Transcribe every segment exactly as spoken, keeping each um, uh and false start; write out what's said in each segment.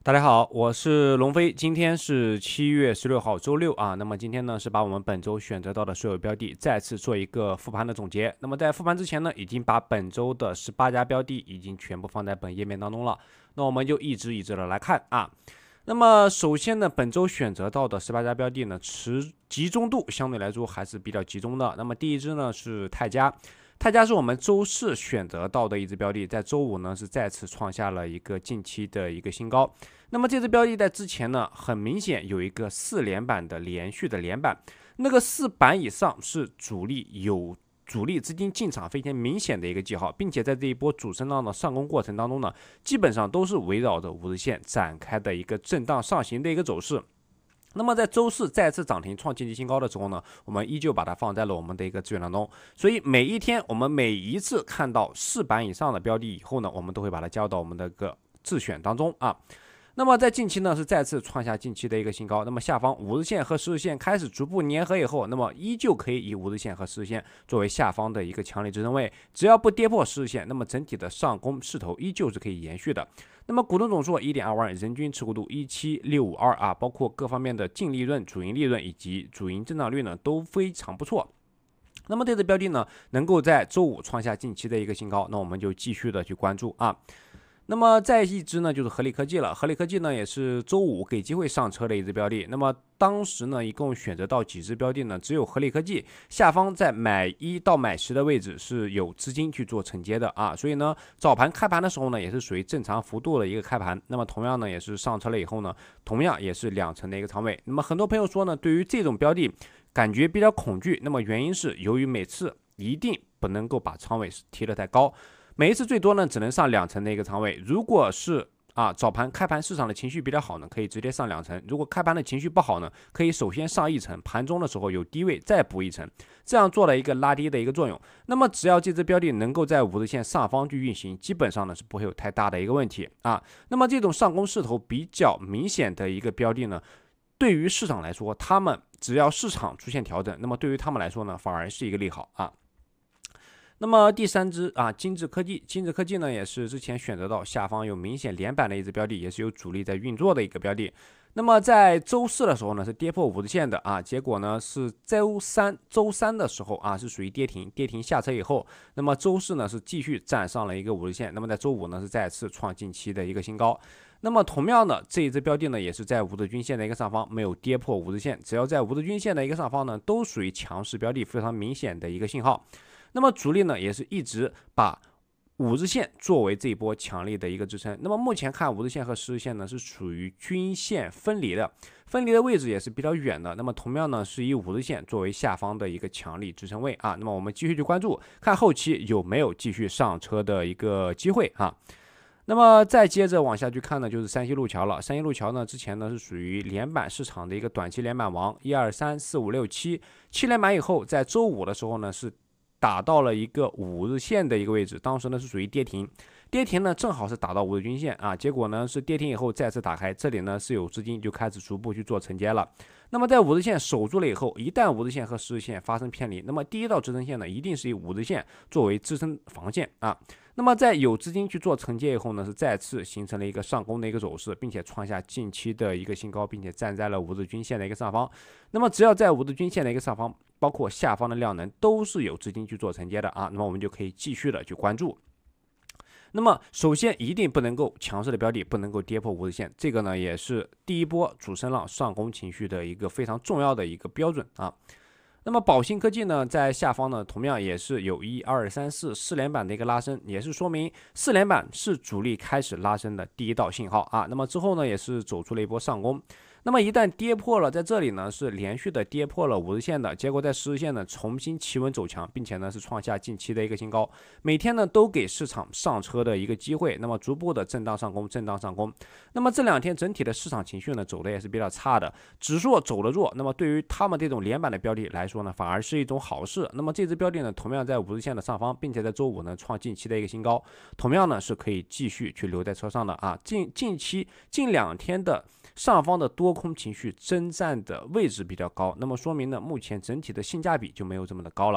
大家好，我是龙飞，今天是七月十六号周六啊。那么今天呢是把我们本周选择到的所有标的再次做一个复盘的总结。那么在复盘之前呢，已经把本周的十八家标的已经全部放在本页面当中了。那我们就一只一只的来看啊。那么首先呢，本周选择到的十八家标的呢，持集中度相对来说还是比较集中的。那么第一只呢是泰嘉。泰嘉是我们周四选择到的一只标的，在周五呢是再次创下了一个近期的一个新高。那么这只标的在之前呢，很明显有一个四连板的连续的连板，那个四板以上是主力有主力资金进场非常明显的一个记号，并且在这一波主升浪的上攻过程当中呢，基本上都是围绕着五日线展开的一个震荡上行的一个走势。那么在周四再次涨停创近期新高的时候呢，我们依旧把它放在了我们的一个资源当中。所以每一天我们每一次看到四板以上的标的以后呢，我们都会把它加入到我们的一个自选当中啊。那么在近期呢是再次创下近期的一个新高，那么下方五日线和十日线开始逐步粘合以后，那么依旧可以以五日线和十日线作为下方的一个强力支撑位，只要不跌破十日线，那么整体的上攻势头依旧是可以延续的。那么股东总数 一点二万，人均持股度一七六五二啊，包括各方面的净利润、主营利润以及主营增长率呢都非常不错。那么这只标的呢能够在周五创下近期的一个新高，那我们就继续的去关注啊。那么再一只呢，就是合力科技了。合力科技呢，也是周五给机会上车的一只标的。那么当时呢，一共选择到几只标的呢？只有合力科技下方在买一到买十的位置是有资金去做承接的啊。所以呢，早盘开盘的时候呢，也是属于正常幅度的一个开盘。那么同样呢，也是上车了以后呢，同样也是两成的一个仓位。那么很多朋友说呢，对于这种标的感觉比较恐惧。那么原因是由于每次一定不能够把仓位提得太高。每一次最多呢只能上两成的一个仓位，如果是啊早盘开盘市场的情绪比较好呢，可以直接上两成；如果开盘的情绪不好呢，可以首先上一层，盘中的时候有低位再补一层，这样做了一个拉低的一个作用。那么只要这只标的能够在五日线上方去运行，基本上呢是不会有太大的一个问题啊。那么这种上攻势头比较明显的一个标的呢，对于市场来说，他们只要市场出现调整，那么对于他们来说呢，反而是一个利好啊。那么第三只啊，精致科技，精致科技呢也是之前选择到下方有明显连板的一只标的，也是有主力在运作的一个标的。那么在周四的时候呢是跌破五日线的啊，结果呢是周三周三的时候啊是属于跌停，跌停下车以后，那么周四呢是继续站上了一个五日线，那么在周五呢是再次创近期的一个新高。那么同样的这一只标的呢也是在五日均线的一个上方，没有跌破五日线，只要在五日均线的一个上方呢都属于强势标的，非常明显的一个信号。那么主力呢也是一直把五日线作为这一波强力的一个支撑。那么目前看五日线和十日线呢是属于均线分离的，分离的位置也是比较远的。那么同样呢是以五日线作为下方的一个强力支撑位啊。那么我们继续去关注，看后期有没有继续上车的一个机会啊。那么再接着往下去看呢，就是山西路桥了。山西路桥呢，之前呢是属于连板市场的一个短期连板王，一二三四五六七，七连板以后，在周五的时候呢是打到了一个五日线的一个位置，当时呢是属于跌停，跌停呢正好是打到五日均线啊，结果呢是跌停以后再次打开，这里呢是有资金就开始逐步去做承接了。那么在五日线守住了以后，一旦五日线和十日线发生偏离，那么第一道支撑线呢一定是以五日线作为支撑防线啊。那么在有资金去做承接以后呢，是再次形成了一个上攻的一个走势，并且创下近期的一个新高，并且站在了五日均线的一个上方。那么只要在五日均线的一个上方，包括下方的量能都是有资金去做承接的啊，那么我们就可以继续的去关注。那么首先一定不能够强势的标的不能够跌破五日线，这个呢也是第一波主升浪上攻情绪的一个非常重要的一个标准啊。那么宝兴科技呢，在下方呢，同样也是有一二三四四连板的一个拉升，也是说明四连板是主力开始拉升的第一道信号啊。那么之后呢，也是走出了一波上攻。那么一旦跌破了，在这里呢是连续的跌破了五日线的，结果在十日线呢重新企稳走强，并且呢是创下近期的一个新高，每天呢都给市场上车的一个机会，那么逐步的震荡上攻，震荡上攻。那么这两天整体的市场情绪呢走的也是比较差的，指数走了弱，那么对于他们这种连板的标的来说呢，反而是一种好事。那么这只标的呢同样在五日线的上方，并且在周五呢创近期的一个新高，同样呢是可以继续去留在车上的啊。近近期近两天的上方的多空情绪征战的位置比较高，那么说明呢，目前整体的性价比就没有这么的高了。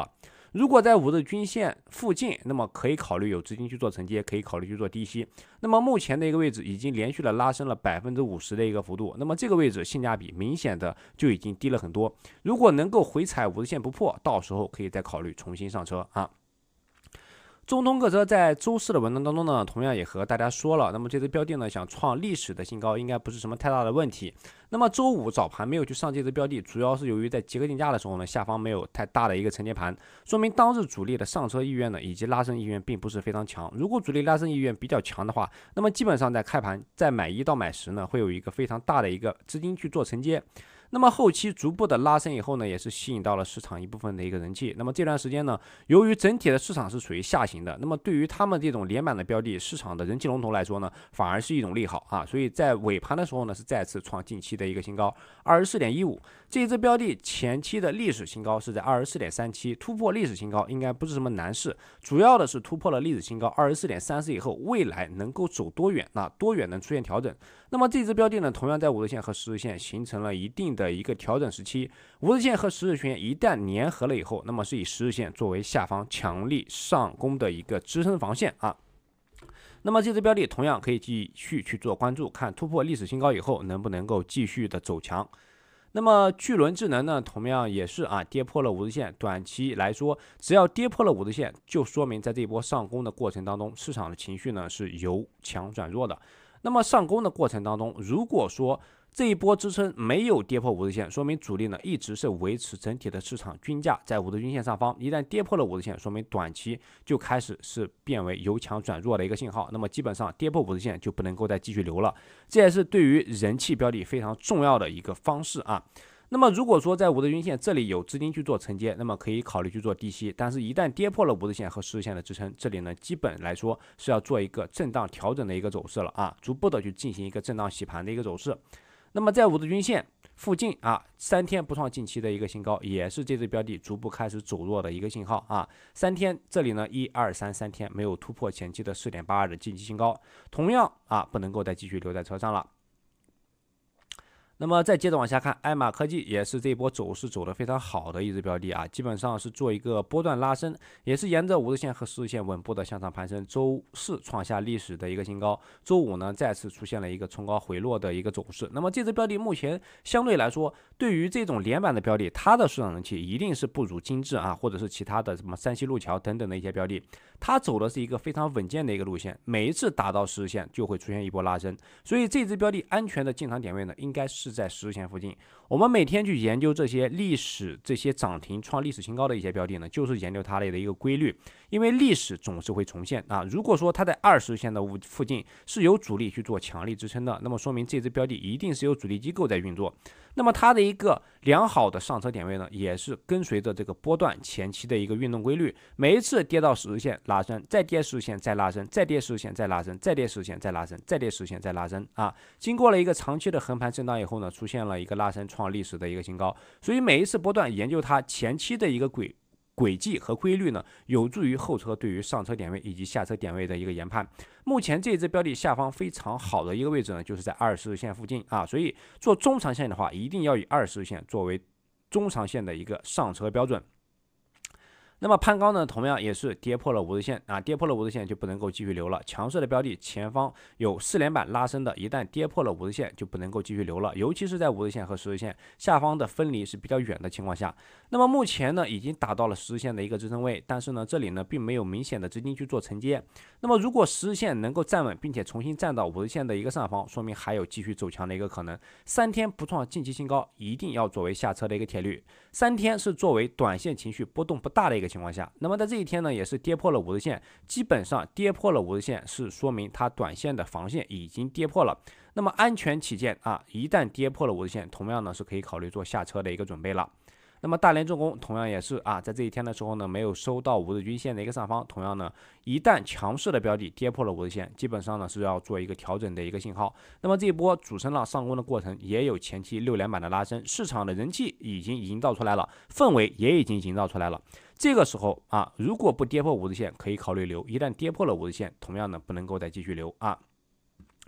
如果在五日均线附近，那么可以考虑有资金去做承接，可以考虑去做低吸。那么目前的一个位置已经连续的拉升了百分之五十的一个幅度，那么这个位置性价比明显的就已经低了很多。如果能够回踩五日线不破，到时候可以再考虑重新上车啊。中通客车在周四的文章当中呢，同样也和大家说了，那么这只标的呢想创历史的新高，应该不是什么太大的问题。那么周五早盘没有去上这只标的，主要是由于在结合定价的时候呢，下方没有太大的一个承接盘，说明当日主力的上车意愿呢以及拉升意愿并不是非常强。如果主力拉升意愿比较强的话，那么基本上在开盘在买一到买十呢，会有一个非常大的一个资金去做承接。那么后期逐步的拉升以后呢，也是吸引到了市场一部分的一个人气。那么这段时间呢，由于整体的市场是属于下行的，那么对于他们这种连板的标的，市场的人气龙头来说呢，反而是一种利好啊。所以在尾盘的时候呢，是再次创近期的一个新高，二十四点一五。这一只标的前期的历史新高是在二十四点三七，突破历史新高应该不是什么难事，主要的是突破了历史新高二十四点三四以后，未来能够走多远，那多远能出现调整。那么这只标的呢，同样在五日线和十日线形成了一定的一个调整时期，五日线和十日线一旦粘合了以后，那么是以十日线作为下方强力上攻的一个支撑防线啊。那么这只标的同样可以继续去做关注，看突破历史新高以后能不能够继续的走强。那么巨轮智能呢，同样也是啊跌破了五日线，短期来说，只要跌破了五日线，就说明在这一波上攻的过程当中，市场的情绪呢是由强转弱的。那么上攻的过程当中，如果说这一波支撑没有跌破五日线，说明主力呢一直是维持整体的市场均价在五日均线上方。一旦跌破了五日线，说明短期就开始是变为由强转弱的一个信号。那么基本上跌破五日线就不能够再继续留了，这也是对于人气标的非常重要的一个方式啊。那么如果说在五日均线这里有资金去做承接，那么可以考虑去做低吸，但是一旦跌破了五日线和十日线的支撑，这里呢基本来说是要做一个震荡调整的一个走势了啊，逐步的去进行一个震荡洗盘的一个走势。那么在五日均线附近啊，三天不创近期的一个新高，也是这只标的逐步开始走弱的一个信号啊。三天这里呢，一二三三天没有突破前期的四点八二的近期新高，同样啊不能够再继续留在车上了。那么再接着往下看，爱玛科技也是这一波走势走得非常好的一只标的啊，基本上是做一个波段拉升，也是沿着五日线和十日线稳步的向上攀升。周四创下历史的一个新高，周五呢再次出现了一个冲高回落的一个走势。那么这只标的目前相对来说，对于这种连板的标的，它的市场人气一定是不如精致啊，或者是其他的什么山西路桥等等的一些标的，它走的是一个非常稳健的一个路线，每一次达到十日线就会出现一波拉升，所以这只标的安全的进场点位呢，应该是在十日线附近。我们每天去研究这些历史、这些涨停创历史新高的一些标的呢，就是研究它的一个规律，因为历史总是会重现啊。如果说它在二十日线的附近是有主力去做强力支撑的，那么说明这只标的一定是有主力机构在运作。那么它的一个良好的上车点位呢，也是跟随着这个波段前期的一个运动规律，每一次跌到十日线拉升，再跌十日线再拉升，再跌十日线再拉升，再跌十日线再拉升，再跌十日线再拉升啊。经过了一个长期的横盘震荡以后呢，出现了一个拉升创历史的一个新高，所以每一次波段研究它前期的一个轨轨迹和规律呢，有助于后车对于上车点位以及下车点位的一个研判。目前这只标的下方非常好的一个位置呢，就是在二十日线附近啊，所以做中长线的话，一定要以二十日线作为中长线的一个上车标准。那么攀高呢，同样也是跌破了五日线啊，跌破了五日线就不能够继续留了。强势的标的前方有四连板拉升的，一旦跌破了五日线就不能够继续留了，尤其是在五日线和十日线下方的分离是比较远的情况下。那么目前呢，已经达到了十日线的一个支撑位，但是呢，这里呢并没有明显的资金去做承接。那么如果十日线能够站稳，并且重新站到五日线的一个上方，说明还有继续走强的一个可能。三天不创近期新高，一定要作为下车的一个铁律。三天是作为短线情绪波动不大的一个情况下，那么在这一天呢，也是跌破了五日线，基本上跌破了五日线是说明它短线的防线已经跌破了。那么安全起见啊，一旦跌破了五日线，同样呢是可以考虑做下车的一个准备了。那么大连重工同样也是啊，在这一天的时候呢，没有收到五日均线的一个上方，同样呢，一旦强势的标的跌破了五日线，基本上呢是要做一个调整的一个信号。那么这一波主升浪上攻的过程，也有前期六连板的拉升，市场的人气已经营造出来了，氛围也已经营造出来了。这个时候啊，如果不跌破五日线，可以考虑留；一旦跌破了五日线，同样呢不能够再继续留啊。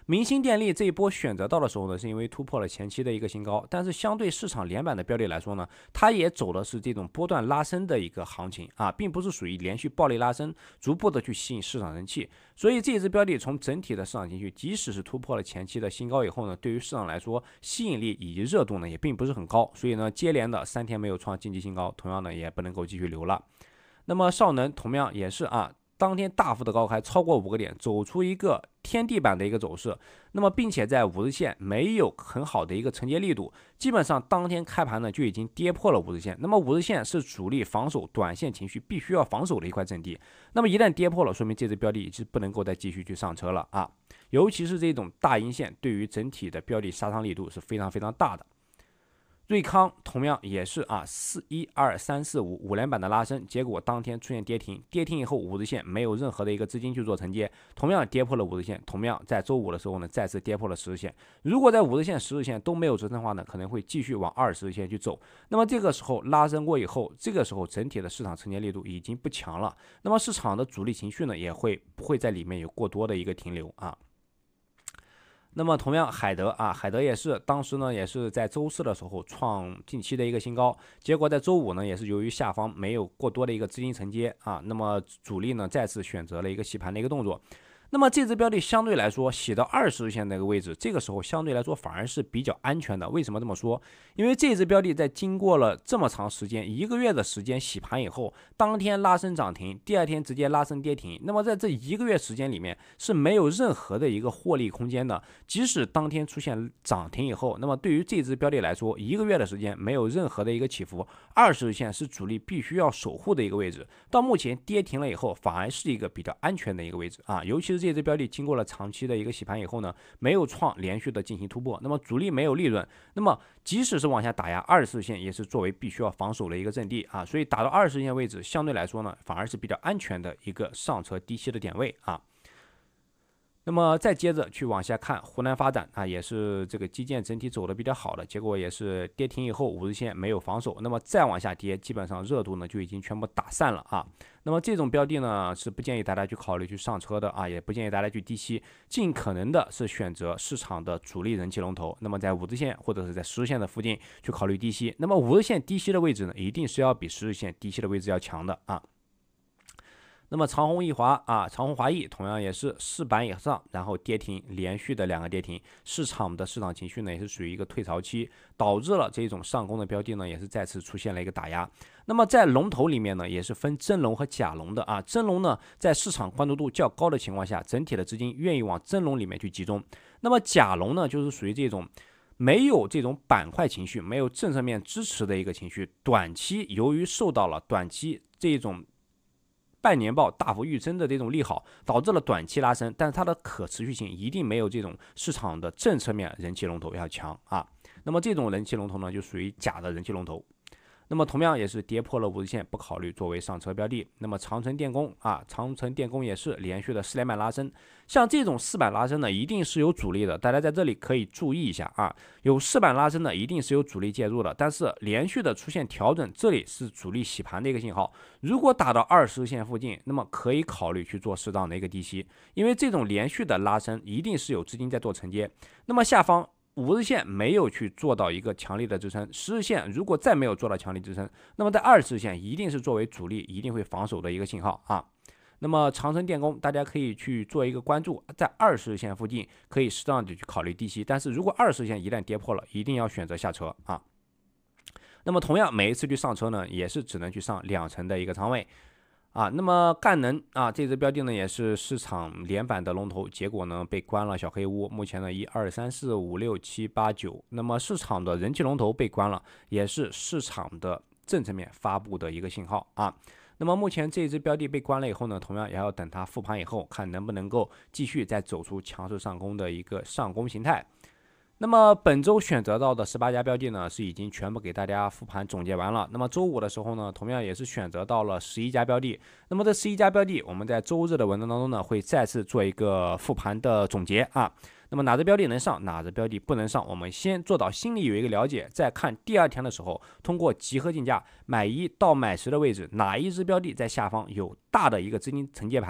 明星电力这一波选择到的时候呢，是因为突破了前期的一个新高，但是相对市场连板的标的来说呢，它也走的是这种波段拉升的一个行情啊，并不是属于连续暴力拉升，逐步的去吸引市场人气。所以这支标的从整体的市场情绪，即使是突破了前期的新高以后呢，对于市场来说吸引力以及热度呢也并不是很高，所以呢接连的三天没有创近期新高，同样呢也不能够继续留了。那么少能同样也是啊，当天大幅的高开超过五个点，走出一个天地板的一个走势，那么并且在五日线没有很好的一个承接力度，基本上当天开盘呢就已经跌破了五日线。那么五日线是主力防守短线情绪必须要防守的一块阵地，那么一旦跌破了，说明这只标的已经不能够再继续去上车了啊。尤其是这种大阴线对于整体的标的杀伤力度是非常非常大的。瑞康同样也是啊，四一二三四五五连板的拉升，结果当天出现跌停，跌停以后五日线没有任何的一个资金去做承接，同样跌破了五日线，同样在周五的时候呢，再次跌破了十日线。如果在五日线、十日线都没有支撑的话呢，可能会继续往二十日线去走。那么这个时候拉升过以后，这个时候整体的市场承接力度已经不强了，那么市场的主力情绪呢，也会不会在里面有过多的一个停留啊。那么同样海德啊，海德也是当时呢也是在周四的时候创近期的一个新高，结果在周五呢也是由于下方没有过多的一个资金承接啊，那么主力呢再次选择了一个洗盘的一个动作。那么这只标的相对来说洗到二十日线那个位置，这个时候相对来说反而是比较安全的。为什么这么说？因为这只标的在经过了这么长时间一个月的时间洗盘以后，当天拉升涨停，第二天直接拉升跌停，那么在这一个月时间里面是没有任何的一个获利空间的。即使当天出现涨停以后，那么对于这只标的来说，一个月的时间没有任何的一个起伏，二十日线是主力必须要守护的一个位置。到目前跌停了以后，反而是一个比较安全的一个位置啊，尤其是这只标的经过了长期的一个洗盘以后呢，没有创连续的进行突破，那么主力没有利润，那么即使是往下打压，二十日线也是作为必须要防守的一个阵地啊，所以打到二十日线位置，相对来说呢，反而是比较安全的一个上车低吸的点位啊。那么再接着去往下看，湖南发展啊，也是这个基建整体走的比较好的，结果也是跌停以后五日线没有防守，那么再往下跌，基本上热度呢就已经全部打散了啊。那么这种标的呢是不建议大家去考虑去上车的啊，也不建议大家去低吸，尽可能的是选择市场的主力人气龙头，那么在五日线或者是在十日线的附近去考虑低吸。那么五日线低吸的位置呢，一定是要比十日线低吸的位置要强的啊。那么长虹易华啊，长虹华易同样也是四板以上，然后跌停，连续的两个跌停，市场的市场情绪呢也是属于一个退潮期，导致了这种上攻的标的呢也是再次出现了一个打压。那么在龙头里面呢，也是分真龙和假龙的啊，真龙呢在市场关注度较高的情况下，整体的资金愿意往真龙里面去集中。那么假龙呢，就是属于这种没有这种板块情绪，没有政策面支持的一个情绪，短期由于受到了短期这种半年报大幅预升的这种利好，导致了短期拉升，但是它的可持续性一定没有这种市场的政策面人气龙头要强啊。那么这种人气龙头呢，就属于假的人气龙头。那么同样也是跌破了五日线，不考虑作为上车标的。那么长城电工啊，长城电工也是连续的四连板拉升。像这种四板拉升呢，一定是有主力的，大家在这里可以注意一下啊。有四板拉升呢，一定是有主力介入的，但是连续的出现调整，这里是主力洗盘的一个信号。如果打到二十日线附近，那么可以考虑去做适当的一个低吸，因为这种连续的拉升一定是有资金在做承接。那么下方五日线没有去做到一个强力的支撑，十日线如果再没有做到强力支撑，那么在二十日线一定是作为主力一定会防守的一个信号啊。那么长城电工大家可以去做一个关注，在二十日线附近可以适当的去考虑低吸，但是如果二十日线一旦跌破了，一定要选择下车啊。那么同样每一次去上车呢，也是只能去上两成的一个仓位。啊，那么赣能啊，这只标的呢也是市场连板的龙头，结果呢被关了小黑屋。目前呢一二三四五六七八九，那么市场的人气龙头被关了，也是市场的政策面发布的一个信号啊。那么目前这只标的被关了以后呢，同样也要等它复盘以后，看能不能够继续再走出强势上攻的一个上攻形态。那么本周选择到的十八家标的呢，是已经全部给大家复盘总结完了。那么周五的时候呢，同样也是选择到了十一家标的。那么这十一家标的，我们在周日的文章当中呢，会再次做一个复盘的总结啊。那么哪只标的能上，哪只标的不能上，我们先做到心里有一个了解，再看第二天的时候，通过集合竞价买一到买十的位置，哪一只标的在下方有大的一个资金承接盘。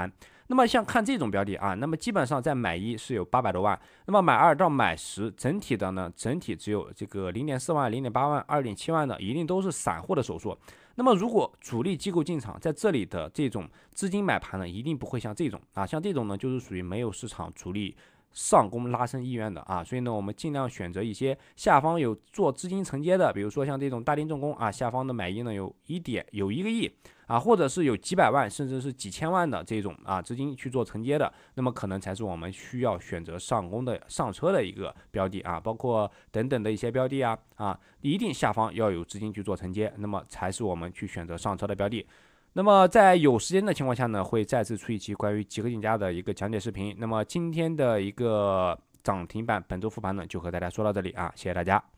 那么像看这种标的啊，那么基本上在买一是有八百多万，那么买二到买十，整体的呢，整体只有这个零点四万、零点八万、二点七万的，一定都是散户的手术。那么如果主力机构进场，在这里的这种资金买盘呢，一定不会像这种啊，像这种呢，就是属于没有市场主力上攻拉升意愿的啊，所以呢，我们尽量选择一些下方有做资金承接的，比如说像这种大丁重工啊，下方的买一呢有一点有一个亿啊，或者是有几百万甚至是几千万的这种啊资金去做承接的，那么可能才是我们需要选择上攻的上车的一个标的啊，包括等等的一些标的啊啊，一定下方要有资金去做承接，那么才是我们去选择上车的标的。那么在有时间的情况下呢，会再次出一期关于极客竞价的一个讲解视频。那么今天的一个涨停板本周复盘呢，就和大家说到这里啊，谢谢大家。